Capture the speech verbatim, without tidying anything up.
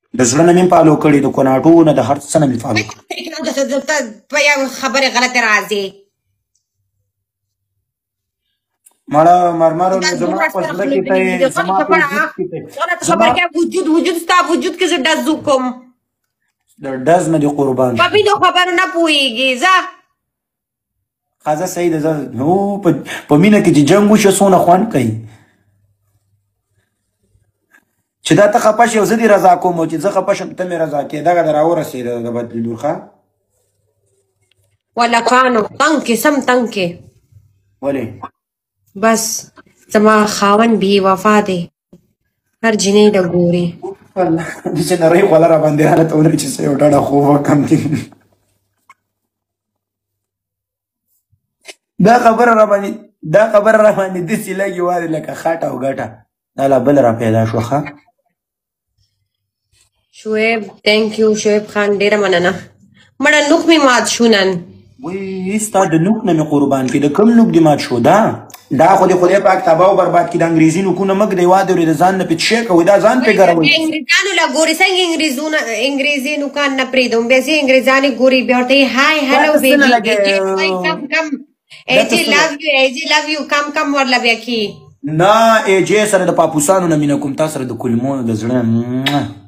د زړه نه مې فالو کړي، د کوناټو نه، د هر څه نه مې فالو کړي. په یو خبرې غلطې راځي. مړه مرمرو زما په زړه کې ته زما په وجود کې ته خبر کې وجود وجود ستا وجود کې زه ډز وکم. د ډز نه دې قربان په وینو خبرو نه پوهېږي. ځه ښځه صحیح ده. زه نو په مینه کې چې جنګ وشي څونه خوند کوي. چې دا ته خفه شې او زه دې رضا کوم او چې زه خفه شم ته مې رضا کړې. دغه د راورسېده د بدلېدو ښه ولکانو تنګ کې سم تنګ کې. ولې بس زما خاوند بې وفا دی، هر جنۍ له ګوري. چې نرۍ خوله را باندې حالت ولري چې څه یو ډډه خوب وکړم. دا خبره را باندې دا خبره را باندې داسې لګي وارې لکه خټه او ګټه. دا لا بله را پیدا شوه. ښه شعیب تhank you شعیب خان ډېره مننه. مړه نوک مې مات شو نن. وایي ستا د نوک نه مې قربان کړي. د کوم نوک دې مات شو؟ دا دا خو دې خدای پاک تباه او برباد کړي. د انګریزي نوکونه مه ږدئ. واده ورې د ځان نه پې څښې کوئ. دا ځان پې ګروئ. انګریزانو له ګوري څنګه انګریزونه انګریزي نوکان نه پرېږدم. بیا چې انګریزانې ګوري بیا ورته های هلو بیبي کم کم ایجي لو یو ایجي لو یو کم کم ورله بیا کي. نه ایجې سره د پاپوسانو نه مینه کوم، تا سره د کلمو د زړه